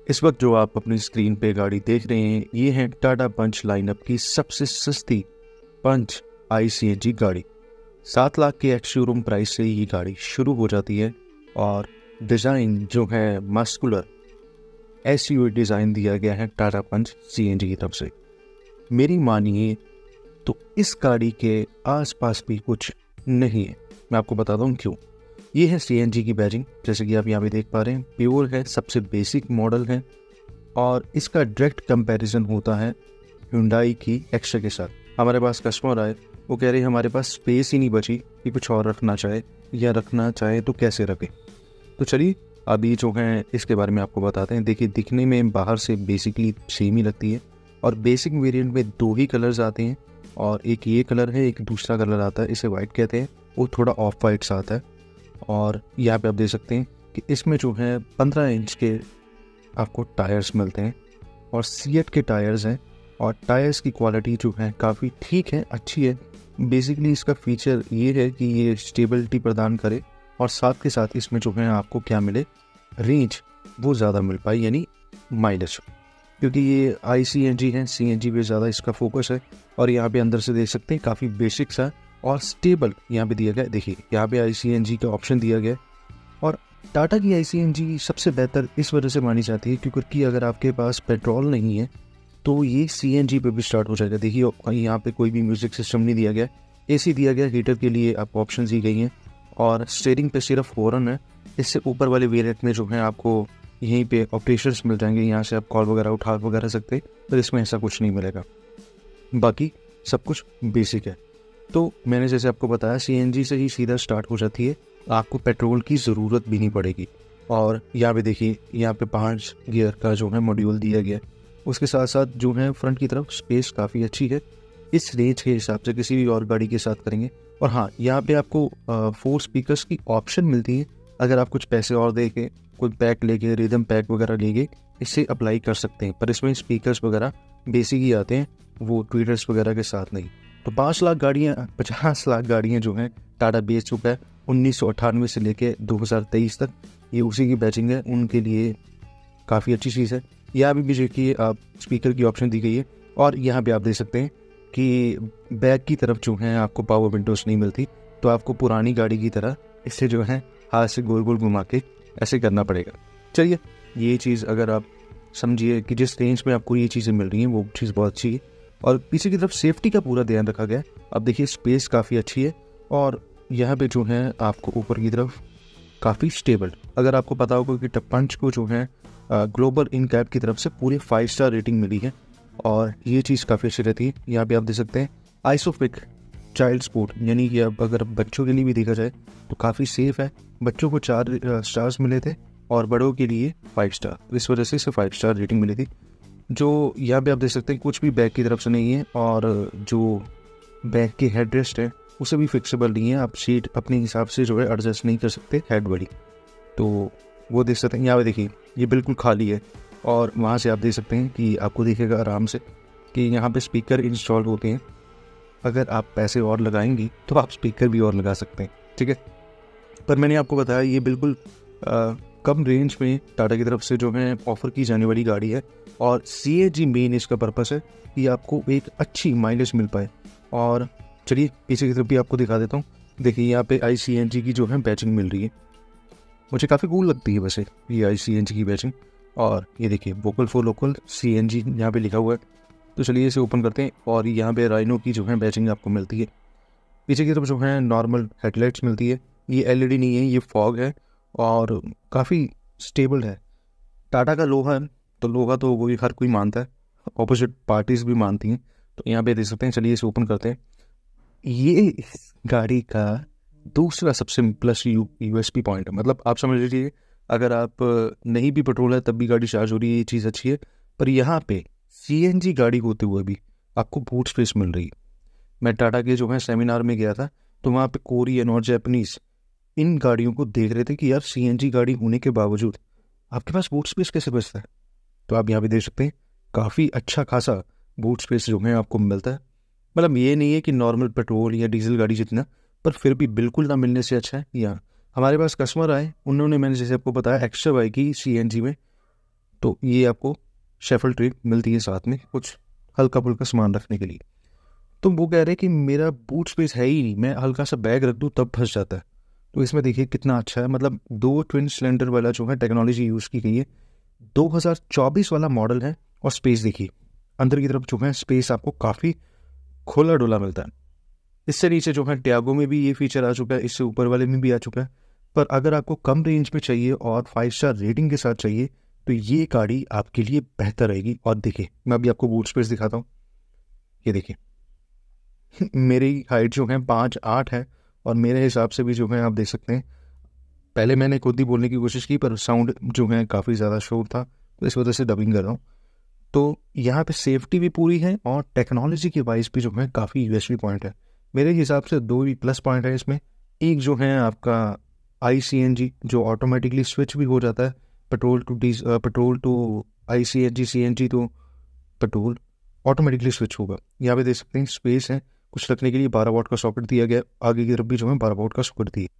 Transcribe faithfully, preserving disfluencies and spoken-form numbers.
इस वक्त जो आप अपनी स्क्रीन पे गाड़ी देख रहे हैं ये है टाटा पंच लाइनअप की सबसे सस्ती पंच आई सी एन जी गाड़ी। सात लाख के एक्स शोरूम प्राइस से ये गाड़ी शुरू हो जाती है और डिज़ाइन जो है muscular S U V design दिया गया है टाटा पंच सी एन जी की तरफ से। मेरी मानिए तो इस गाड़ी के आसपास भी कुछ नहीं है। मैं आपको बताता हूँ क्यों। ये है सी एन जी की बैजिंग, जैसे कि आप यहाँ पे देख पा रहे हैं, प्योर है, सबसे बेसिक मॉडल है और इसका डायरेक्ट कंपैरिजन होता है Hyundai की एक्स्ट्रा के साथ। हमारे पास कस्टमर आए, वो कह रहे हैं हमारे पास स्पेस ही नहीं बची कि कुछ और रखना चाहे या रखना चाहे तो कैसे रखें। तो चलिए अभी जो है इसके बारे में आपको बताते हैं। देखिए, दिखने में बाहर से बेसिकली सेम ही लगती है और बेसिक वेरिएंट में दो ही कलर्स आते हैं और एक ये कलर है, एक दूसरा कलर आता है, इसे वाइट कहते हैं, वो थोड़ा ऑफ वाइट सा आता है। और यहाँ पे आप देख सकते हैं कि इसमें जो है पंद्रह इंच के आपको टायर्स मिलते हैं और सीएट के टायर्स हैं और टायर्स की क्वालिटी जो है काफ़ी ठीक है, अच्छी है। बेसिकली इसका फीचर ये है कि ये स्टेबिलिटी प्रदान करे और साथ के साथ इसमें जो है आपको क्या मिले, रेंज वो ज़्यादा मिल पाए, यानी माइलेज, क्योंकि ये आई सी एन जी है, सी एन जी पे ज़्यादा इसका फोकस है। और यहाँ पे अंदर से देख सकते हैं काफ़ी बेसिक सा और स्टेबल यहाँ पे दिया गया है। देखिए यहाँ पे आई सी एन जी का ऑप्शन दिया गया है और टाटा की आई सी एन जी सबसे बेहतर इस वजह से मानी जाती है क्योंकि अगर आपके पास पेट्रोल नहीं है तो ये सी एन जी पे भी स्टार्ट हो जाएगा। देखिए यहाँ पे कोई भी म्यूज़िक सिस्टम नहीं दिया गया, ए सी दिया गया, हीटर के लिए आपको ऑप्शन दी गई हैं और स्टीयरिंग पे सिर्फ हॉर्न है। इससे ऊपर वाले वेरिएंट में जो है आपको यहीं पे ऑपरेशंस मिल जाएंगे, यहाँ से आप कॉल वगैरह उठा वगैरह सकते हैं, पर इसमें ऐसा कुछ नहीं मिलेगा। बाकी सब कुछ बेसिक है। तो मैंने जैसे आपको बताया सी एन जी से ही सीधा स्टार्ट हो जाती है, आपको पेट्रोल की ज़रूरत भी नहीं पड़ेगी। और यहाँ पे देखिए, यहाँ पे पांच गियर का जो है मॉड्यूल दिया गया है। उसके साथ साथ जो है फ्रंट की तरफ स्पेस काफ़ी अच्छी है, इस रेंज के हिसाब से किसी भी और गाड़ी के साथ करेंगे। और हाँ, यहाँ पे आपको फोर स्पीकर्स की ऑप्शन मिलती है। अगर आप कुछ पैसे और दे के कोई पैक लेके, रिदम पैक वगैरह लेके इससे अप्लाई कर सकते हैं, पर इसमें स्पीकर्स वगैरह बेसिक ही आते हैं, वो ट्वीटर्स वगैरह के साथ नहीं। तो पाँच लाख गाड़ियाँ पचास लाख गाड़ियाँ जो हैं टाटा बेच चुका है उन्नीस सौ अट्ठानवे से लेके दो हज़ार तेईस तक, ये उसी की बैचिंग है, उनके लिए काफ़ी अच्छी चीज़ है। यहाँ भी देखिए आप स्पीकर की ऑप्शन दी गई है और यहाँ पे आप देख सकते हैं कि बैक की तरफ जो है आपको पावर विंडोज़ नहीं मिलती, तो आपको पुरानी गाड़ी की तरह इससे जो है हाथ से गोल गोल घुमा के ऐसे करना पड़ेगा। चलिए, ये चीज़ अगर आप समझिए कि जिस रेंज में आपको ये चीज़ें मिल रही हैं वो चीज़ बहुत अच्छी है और पीछे की तरफ सेफ्टी का पूरा ध्यान रखा गया है। अब देखिए स्पेस काफ़ी अच्छी है और यहाँ पे जो है आपको ऊपर की तरफ काफ़ी स्टेबल। अगर आपको पता होगा कि पंच को जो है ग्लोबल इन कैप की तरफ से पूरे फाइव स्टार रेटिंग मिली है और ये चीज़ काफ़ी अच्छी रहती है। यहाँ पे आप देख सकते हैं आइसोफिक चाइल्ड स्पोर्ट, यानी कि अब अगर बच्चों के लिए भी देखा जाए तो काफ़ी सेफ़ है। बच्चों को चार स्टार्स मिले थे और बड़ों के लिए फाइव स्टार, इस वजह से इसे फाइव स्टार रेटिंग मिली थी। जो यहाँ पे आप देख सकते हैं कुछ भी बैक की तरफ से नहीं है और जो बैक की हेड रेस्ट है उसे भी फिक्सेबल नहीं है, आप सीट अपने हिसाब से जो है एडजस्ट नहीं कर सकते हेड वाली, तो वो देख सकते हैं। यहाँ पे देखिए ये बिल्कुल खाली है और वहाँ से आप देख सकते हैं कि आपको दिखेगा आराम से कि यहाँ पे स्पीकर इंस्टॉल होते हैं। अगर आप पैसे और लगाएंगी तो आप स्पीकर भी और लगा सकते हैं, ठीक है। पर मैंने आपको बताया ये बिल्कुल आ, कम रेंज में टाटा की तरफ से जो है ऑफ़र की जाने वाली गाड़ी है और सी ए जी मेन इसका पर्पस है कि आपको एक अच्छी माइलेज मिल पाए। और चलिए पीछे की तरफ भी आपको दिखा देता हूँ। देखिए यहाँ पे आई सी एन जी की जो है बैचिंग मिल रही है, मुझे काफ़ी कूल लगती है वैसे ये आई सी एन जी की बैचिंग। और ये देखिए vocal for local C N G यहाँ पे लिखा हुआ है। तो चलिए इसे ओपन करते हैं और यहाँ पे राइनो की जो है बैचिंग आपको मिलती है। पीछे की तरफ जो है नॉर्मल हेडलाइट्स मिलती है, ये एल ई डी नहीं है, ये फॉग है और काफ़ी स्टेबल है। टाटा का लोहा है तो लोहा तो वो हर कोई मानता है, ऑपोजिट पार्टीज भी मानती हैं। तो यहाँ पे देख सकते हैं, चलिए इसे ओपन करते हैं। ये इस गाड़ी का दूसरा सबसे plus U U S P point है, मतलब आप समझ लीजिए अगर आप नहीं भी पेट्रोल है तब भी गाड़ी चार्ज हो रही है, ये चीज़ अच्छी है। पर यहाँ पे सी एन जी गाड़ी होते हुए भी आपको बूट स्पेस मिल रही है। मैं टाटा के जो है सेमिनार में गया था तो वहाँ पे कोरियन और जापानीज़ इन गाड़ियों को देख रहे थे कि यार सी एन जी गाड़ी होने के बावजूद आपके पास बूट स्पेस कैसे बचता है। तो आप यहाँ पे देख सकते हैं काफ़ी अच्छा खासा बूट स्पेस जो है आपको मिलता है। मतलब ये नहीं है कि नॉर्मल पेट्रोल या डीजल गाड़ी जितना, पर फिर भी बिल्कुल ना मिलने से अच्छा है। यहाँ हमारे पास कस्टमर आए, उन्होंने, मैंने जैसे आपको बताया एक्स्ट्रा वाई की सी एन जी में तो ये आपको शेफल ट्रे मिलती है साथ में कुछ हल्का फुल्का सामान रखने के लिए। तो वो कह रहे हैं कि मेरा बूट स्पेस है ही नहीं, मैं हल्का सा बैग रख दूँ तब फंस जाता है। तो इसमें देखिए कितना अच्छा है, मतलब दो ट्विन सिलेंडर वाला जो है टेक्नोलॉजी यूज़ की गई है। दो हज़ार चौबीस वाला मॉडल है और स्पेस देखिए अंदर की तरफ जो है स्पेस आपको काफ़ी खुला डुला मिलता है। इससे नीचे जो है टियागो में भी ये फीचर आ चुका है, इससे ऊपर वाले में भी आ चुका है। पर अगर आपको कम रेंज में चाहिए और फाइव स्टार रेटिंग के साथ चाहिए तो ये गाड़ी आपके लिए बेहतर रहेगी। और देखिए मैं अभी आपको बूट स्पेस दिखाता हूँ, ये देखिए मेरी हाइट जो है पाँच आठ है और मेरे हिसाब से भी जो है आप देख सकते हैं, पहले मैंने खुद ही बोलने की कोशिश की पर साउंड जो है काफ़ी ज़्यादा शोर था तो इस वजह से डबिंग कर रहा हूँ। तो यहाँ पे सेफ्टी भी पूरी है और टेक्नोलॉजी के वाइज भी जो है काफ़ी यूएसपी पॉइंट है। मेरे हिसाब से दो ही प्लस पॉइंट है इसमें। एक जो है आपका आई सी एन जी जो ऑटोमेटिकली स्विच भी हो जाता है पेट्रोल टू डीज पेट्रोल टू आई C N G C N G to petrol automatically switch होगा। यहाँ पे देख सकते हैं स्पेस है कुछ रखने के लिए, बारह वॉट का सॉकेट दिया गया, आगे की तरफ भी जो है बारह वॉट का सॉकेट दिया।